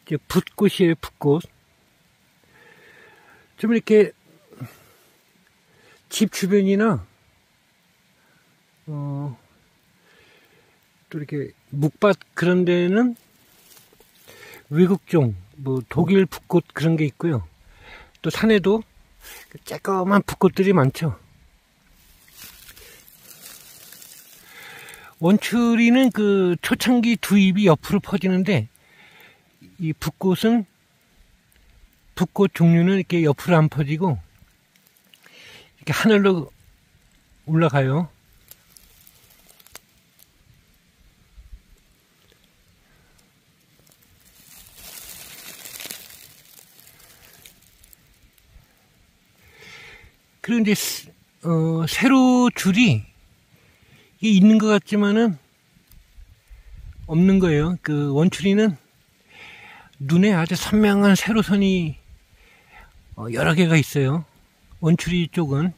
이제 붓꽃이에요, 붓꽃. 좀 이렇게 집 주변이나 또 이렇게 묵밭 그런 데는 외국종, 뭐 독일 붓꽃 그런 게 있고요. 또 산에도 쬐끄만 붓꽃들이 많죠. 원추리는 그 초창기 두 잎이 옆으로 퍼지는데, 이 붓꽃은 붓꽃 종류는 이렇게 옆으로 안 퍼지고 이렇게 하늘로 올라가요. 그리고 이제 세로 줄이 이게 있는 것 같지만은 없는 거예요. 그 원추리는 눈에 아주 선명한 세로선이 여러 개가 있어요. 원추리 쪽은.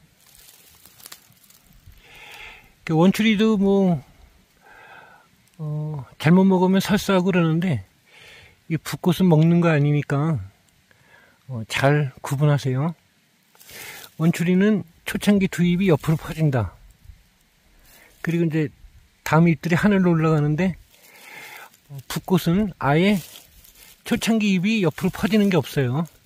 그 원추리도 뭐 잘못 먹으면 설사하고 그러는데, 이 붓꽃은 먹는 거 아니니까 잘 구분하세요. 원추리는 초창기 두 잎이 옆으로 퍼진다. 그리고 이제 다음 잎들이 하늘로 올라가는데, 붓꽃은 아예 초창기 잎이 옆으로 퍼지는 게 없어요.